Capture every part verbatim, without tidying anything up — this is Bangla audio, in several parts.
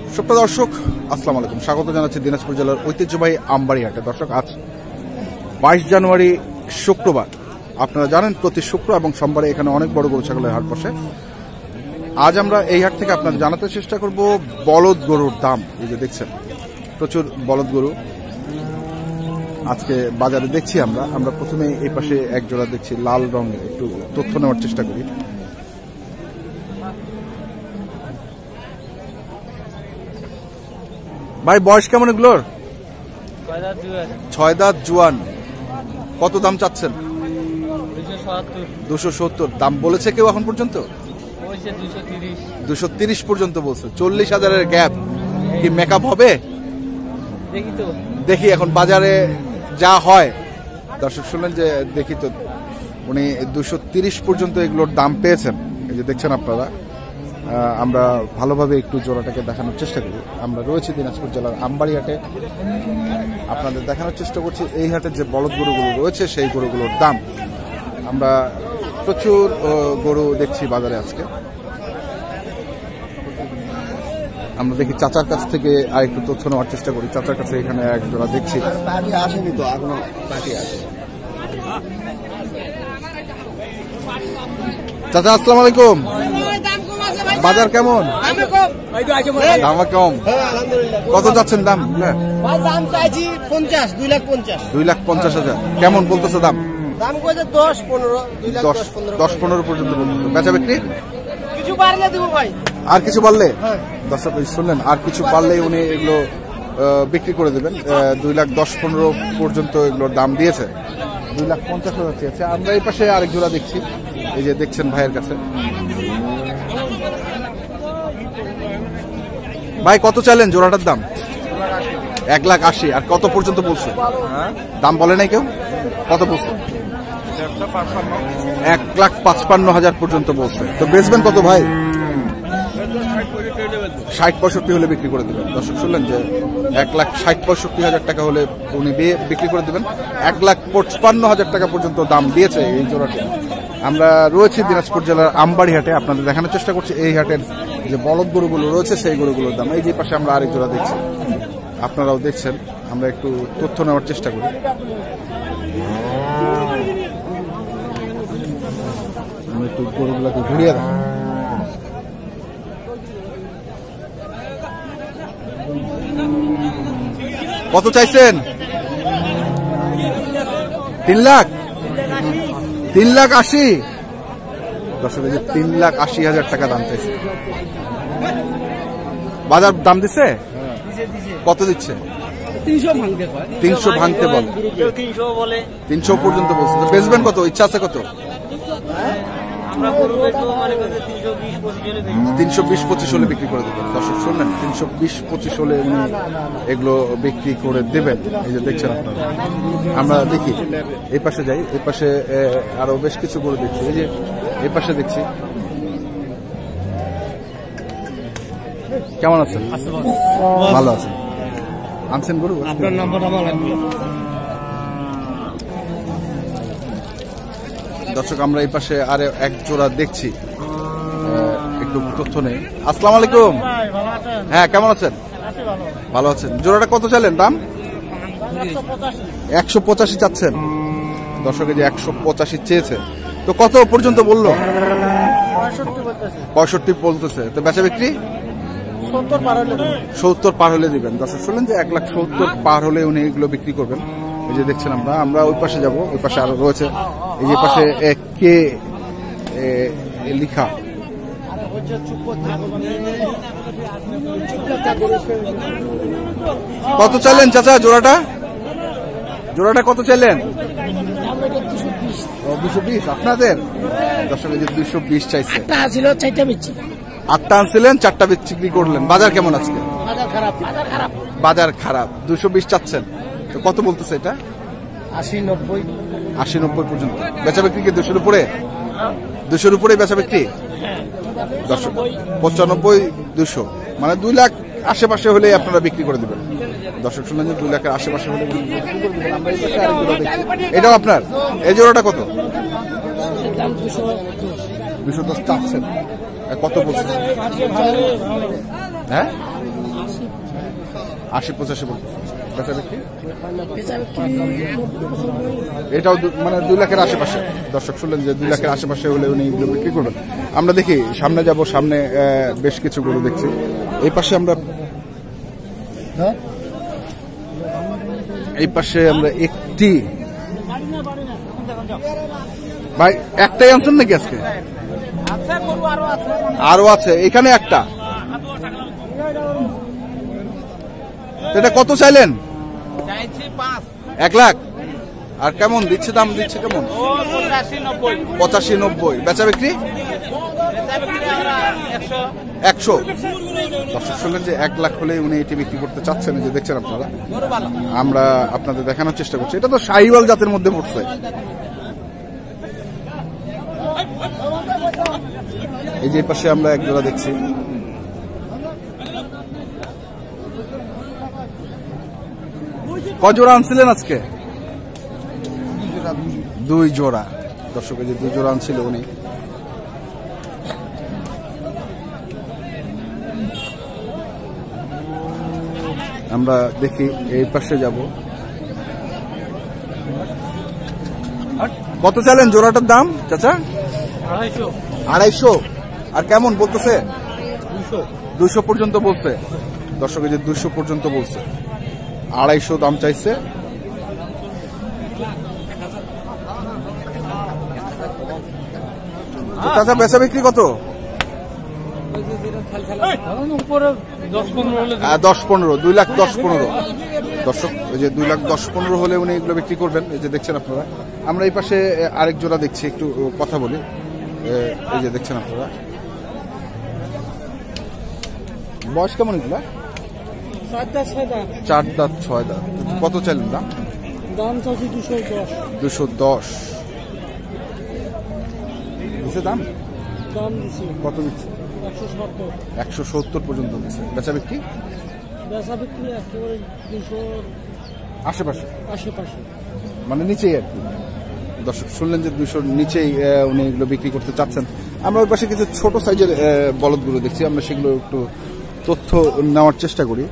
সুপ্রিয় দর্শক, আসসালামু আলাইকুম। স্বাগত জানাচ্ছি দিনাজপুর জেলার ঐতিহ্যবাহী আমবাড়ি হাটে। দর্শক, আজ বাইশ জানুয়ারি শুক্রবার। আপনারা জানেন প্রতি শুক্র এবং সোমবারে এখানে অনেক বড় গরু ছাগলের হাট বসে। আজ আমরা এই হাট থেকে আপনাদের জানাতে চেষ্টা করব বলদ গরুর দাম। এই যে দেখছেন প্রচুর বলদ গরু আজকে বাজারে দেখছি আমরা আমরা প্রথমে এই পাশে এক জোড়া দেখছি লাল রঙের, একটু তথ্য নেওয়ার চেষ্টা করি। ভাই, বয়স কেমন এগুলোর? ছয় দাঁত জুয়ান। কত দাম চাচ্ছেন? দুশো সত্তর দাম বলেছে কেউ এখন পর্যন্ত? দুশো তিরিশ পর্যন্ত বলছে। চল্লিশ হাজারের গ্যাপ কি মেকআপ হবে? দেখি তো, দেখি এখন বাজারে যা হয়। দর্শক শুনলেন যে দেখি তো, উনি দুশো তিরিশ পর্যন্ত এগুলোর দাম পেয়েছেন। এই যে দেখছেন আপনারা, আমরা ভালোভাবে একটু জোড়াটাকে দেখানোর চেষ্টা করি। আমরা রয়েছি দিনাজপুর জেলার আমবাড়ি হাটে, আপনাদের দেখানোর চেষ্টা করছি এই হাটের যে বলদ গরুগুলো রয়েছে সেই গরুগুলোর দাম। আমরা প্রচুর গরু দেখছি বাজারে আজকে। আমরা দেখি চাচার কাছ থেকে আর একটু তথ্য নেওয়ার চেষ্টা করি। চাচার কাছে এখানে এক জোড়া দেখছি। চাচা, আসসালামু আলাইকুম। বাজার কেমন? দাম কম। কত যাচ্ছেন দাম? দাম চাইছি পঞ্চাশ, দুই লাখ পঞ্চাশ দুই লাখ পঞ্চাশ হাজার কেমন বলতেছে দাম? দাম কইছে দশ পনেরো দশ পনেরো পর্যন্ত বলতেছে। বেচা বিক্রি কিছু বাড়লে দেবো ভাই। আর কিছু বাড়লে? দর্শক শুনলেন, আর কিছু বাড়লে উনি এগুলো বিক্রি করে দেবেন। দুই লাখ দশ পনেরো পর্যন্ত এগুলোর দাম দিয়েছে। দুই লাখ পঞ্চাশ হাজার চেয়েছে। আমরা এই পাশে আরেক জোড়া দেখছি, এই যে দেখছেন ভাইয়ের কাছে। ভাই, কত চাইলেন জোড়াটার দাম? এক লাখ আশি। আর কত পর্যন্ত বলছে? দাম বলে নাই কেউ? কত বলছে? এক লাখ পাঁচপান্ন হাজার পর্যন্ত বলছে। তো বেচবেন কত ভাই? ষাট পঁয়ষট্টি হলে বিক্রি করে দেবেন। দর্শক শুনলেন যে এক লাখ ষাট পঁয়ষট্টি হাজার টাকা হলে উনি বিক্রি করে দেবেন। এক লাখ পঁচপান্ন হাজার টাকা পর্যন্ত দাম দিয়েছে এই জোড়াটি। আমরা রয়েছি দিনাজপুর জেলার আমবাড়ি হাটে, আপনাদের দেখানোর চেষ্টা করছি এই হাটের যে বলদ গরুগুলো রয়েছে সেই গরুগুলোর দাম। এই যে পাশে আমরা আরেক জোড়া দেখছি, আপনারাও দেখছেন। আমরা একটু তথ্য নেওয়ার চেষ্টা করি। আমি একটু গরুগুলোকে ঘুরিয়ে দেব। কত চাইছেন? তিন লাখ তিন লাখ আশি। দর্শক, তিন লাখ আশি হাজার টাকা দাম চাইছে। বাজার দাম দিচ্ছে? কত দিচ্ছে? তিনশো ভাঙতে বল, তিনশো পর্যন্ত বলছে। বেচবেন কত? ইচ্ছা আছে কত? তিনশো বিশ পঁচিশ হলে বিক্রি করে দেবেন। দর্শক শুনলেন, তিনশো বিশ পঁচিশ হলে উনি এগুলো বিক্রি করে দেবেন। এই যে দেখছেন আপনারা। আমরা দেখি এই পাশে যাই, এই পাশে আরো বেশ কিছু গরু দেখছি। এই যে এই পাশে দেখছি। কেমন আছেন? ভালো আছেন? আনছেন গরু? আপনার নাম্বারটা আমার লাগবে। দর্শক, আমরা এই পাশে আরে এক জোড়া দেখছি, একটু তথ্য নেই। আসসালামু আলাইকুম। হ্যাঁ, কেমন আছেন? ভালো আছেন। জোড়াটা কত চাইলেন দাম? একশো পঁচাশি চাচ্ছেন। দর্শকে যে একশো পঁচাশি চেয়েছে, তো কত পর্যন্ত বললো? পঁয়ষট্টি বলতেছে। তো বেচা বিক্রি সত্তর পার হলে দিবেন। দর্শক শুনলেন যে এক লাখ সত্তর পার হলে উনি এগুলো বিক্রি করবেন। এই যে দেখছেন আমরা আমরা ওই পাশে যাবো। ওই পাশে আরো রয়েছে, এই যে পাশে কে লিখা। কত চাইলেন চাচা জোড়াটা? জোড়াটা কত চাইলেন? দুশো বিশ আপনাদের? দর্শক, এই যে দুশো বিশ চাইছে। আটটা আনছিলেন, চারটা বিক্রি করলেন। বাজার কেমন আজকে? বাজার খারাপ। দুশো বিশ চাচ্ছেন। তো কত বলতেছে এটা? আশি নব্বই আশি নব্বই পর্যন্ত। বেচা বিক্রি কি দুশোর উপরে? দুশোর উপরে বেচা বিক্রি। দর্শক, পঁচানব্বই দুশো মানে দুই লাখ আশেপাশে হলে আপনারা বিক্রি করে দেবেন। দর্শক শুনলেন যে দুই লাখের আশেপাশে হলে এটাও আপনার। এই জোড়াটা কত? দুশো দশ চাচ্ছেন। কত বলছেন? হ্যাঁ, আশি পঁচাশি বলতেছে। বেচা বিক্রি এটাও মানে দুই লাখের আশেপাশে। দর্শক শুনলেন যে দুই লাখের আশেপাশে হলে উনি এগুলো বিক্রি করবেন। আমরা দেখি সামনে যাব, সামনে বেশ কিছু গরু দেখছি। এই পাশে আমরা এই পাশে আমরা একটি ভাই একটাই আনছেন নাকি আজকে? আরো আছে এখানে একটা। এটা কত চাইলেন? এক লাখ। আর কেমন দিচ্ছে, দাম দিচ্ছে কেমন? পঁচাশি নব্বই। বেচা বিক্রি একশো। দর্শক শুনলেন যে এক লাখ হলে উনি এটি বিক্রি করতে চাচ্ছেন। যে দেখছেন আপনারা, আমরা আপনাদের দেখানোর চেষ্টা করছি। এটা তো শাহিওয়াল জাতের মধ্যে পড়ছে। এই যে পাশে আমরা এক জোড়া দেখছি। ক জোড়া আনছিলেন আজকে? দুই জোড়া। দর্শক যে দুই জোড়া আনছিল উনি। আমরা দেখি এই পাশে যাব। কত চাইলেন জোড়াটার দাম চাচা? আড়াইশো। আড়াইশো। আর কেমন বলতেছে? দুইশো পর্যন্ত বলছে। দর্শক যে দুইশো পর্যন্ত বলছে, আড়াইশো দাম চাইছে। চাচা বেচা বিক্রি কত? দশ পনেরো। দুই লাখ দশ পনেরো। দর্শক ওই যে দুই লাখ দশ পনেরো হলে উনি এগুলো বিক্রি করবেন। এই যে দেখছেন আপনারা, আমরা এই পাশে আরেক জোড়া দেখছি, একটু কথা বলি। এই যে দেখছেন আপনারা, বয়স কেমন এগুলা? চার দাঁত ছয় দাঁত। কত চাইলেন দাম? দাম চাচ্ছি দুশো দশ। দুশো দশ দিচ্ছে দাম? দাম দিচ্ছি কত দিচ্ছে? একশো সত্তর। একশো সত্তর পর্যন্ত দিচ্ছে। বেচা বিক্রি? বেচা বিক্রি একেবারে দুশো আশেপাশে, আশেপাশে, মানে নিচেই আর কি। দর্শক শুনলেন যে দুশোর নিচেই উনি এগুলো বিক্রি করতে চাচ্ছেন। আমরা ওই পাশে কিছু ছোট সাইজের বলদগুলো দেখছি, আমরা সেগুলো একটু তথ্য নেওয়ার চেষ্টা করি।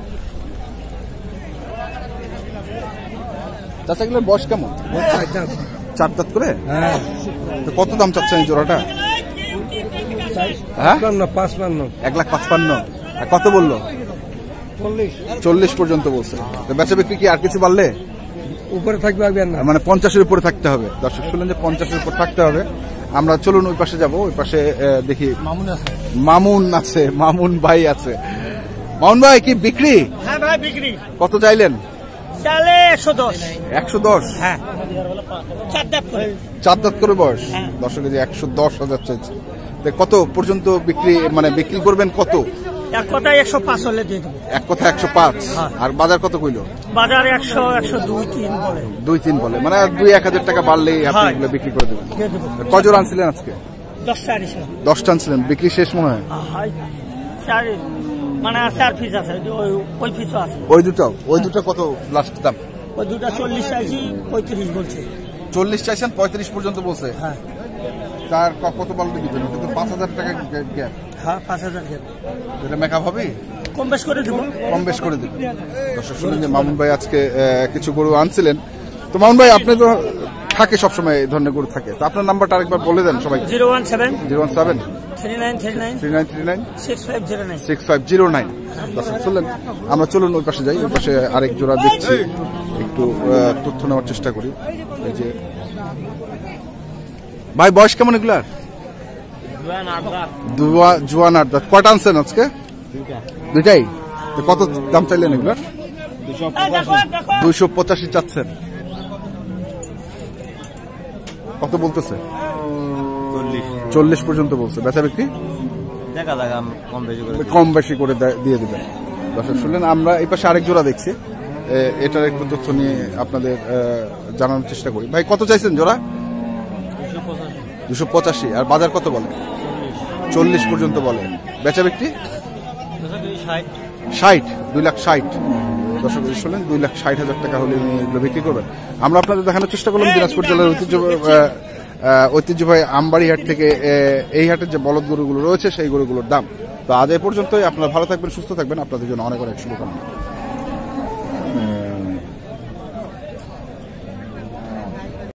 চাচা এগুলোর বয়স কেমন? চার দাঁত করে। তো কত দাম চাচ্ছেন এই জোড়াটা? হ্যাঁ, পাঁচপান্ন। এক লাখ পাঁচপান্ন। আর কত বললো? চল্লিশ পর্যন্ত বলছে। বেচা বিক্রি কি আর কিছু বাড়লে উপরে থাকবে? মানে পঞ্চাশের উপরে থাকতে হবে। দর্শক শুনলেন যে পঞ্চাশের উপর থাকতে হবে। আমরা চলুন ওই পাশে যাবো। ওই পাশে দেখি মামুন আছে। মামুন আছে, মামুন ভাই আছে। মামুন ভাই কি বিক্রি? হ্যাঁ ভাই বিক্রি। কত চাইলেন? চালে একশো দশ। একশো দশ। হ্যাঁ, চার দাঁত করে। চার দাঁত করে বয়স। দর্শক যে একশো দশ হাজার চাইছে। কত পর্যন্ত বিক্রি, মানে বিক্রি করবেন কত? এক কথায় একশো পাঁচ হলে দিয়ে দেবো। এক কথা একশো পাঁচ। আর বাজার কত কইলো? বাজার একশো একশো দুই তিন বলে। দুই তিন বলে, মানে দুই এক হাজার টাকা বাড়লেই আপনি এগুলো বিক্রি করে দেবেন। কজোর আনছিলেন আজকে? দশটা আনিছিলাম। দশটা আনছিলেন, বিক্রি শেষ মনে হয়। মানে চার পিস আছে, ওই পিসও আছে। ওই দুটো ওই দুটো কত লাস্ট দাম? ওই দুটা চল্লিশ চাইছি, পঁয়ত্রিশ বলছে। চল্লিশ চাইছেন, পঁয়ত্রিশ পর্যন্ত বলছে। হ্যাঁ, তার কত বাড়লে দিবেন? কিন্তু পাঁচ হাজার টাকা গ্যাপ। হ্যাঁ, পাঁচ হাজার গ্যাপ। এটা মেকআপ হবে? কম বেশ করে দেবো। কম বেশ করে দেবেন। দর্শক শুনলেন যে মামুন ভাই আজকে কিছু গরু আনছিলেন। তো মামুন ভাই আপনি তো থাকে সবসময় এই ধরনের গরু থাকে, তো আপনার নাম্বারটা আরেকবার বলে দেন সবাই। Zero one seven zero one seven three nine three nine three nine three nine six five zero nine six five zero nine. দর্শক শুনলেন, আমরা চলুন ওই পাশে যাই। ওই পাশে আরেক জোড়া দেখছি, একটু তথ্য নেওয়ার চেষ্টা করি। এই যে ভাই বয়স কেমন এগুলার? জোয়ান আট দাঁত। কয়টা আনছেন আজকে? দুইটাই। তো কত দাম চাইলেন এগুলার? দুইশো পঁচাশি চাচ্ছেন। কত বলতেছে? চল্লিশ পর্যন্ত বলছে। বেচা বিক্রি কম বেশি করে দিয়ে দেবেন। দর্শক শুনলেন, আমরা এই পাশে আরেক জোড়া দেখছি, এটার একটু তথ্য নিয়ে আপনাদের জানানোর চেষ্টা করি। ভাই কত চাইছেন জোড়া? দুশো পঁচাশি। আর বাজার কত বলে? চল্লিশ পর্যন্ত বলে। বেচা বিক্রি ষাট। দুই লাখ ষাট। দর্শক শুনলেন, দুই লাখ ষাট হাজার টাকা হলে উনি এগুলো বিক্রি করবেন। আমরা আপনাদের দেখানোর চেষ্টা করলাম দিনাজপুর জেলার ঐতিহ্য ঐতিহ্যবাহী আমবাড়ি হাট থেকে এই হাটের যে বলদ গরুগুলো রয়েছে সেই গরুগুলোর দাম। তো আজ এই পর্যন্তই। আপনারা ভালো থাকবেন, সুস্থ থাকবেন। আপনাদের জন্য অনেক অনেক শুভকামনা।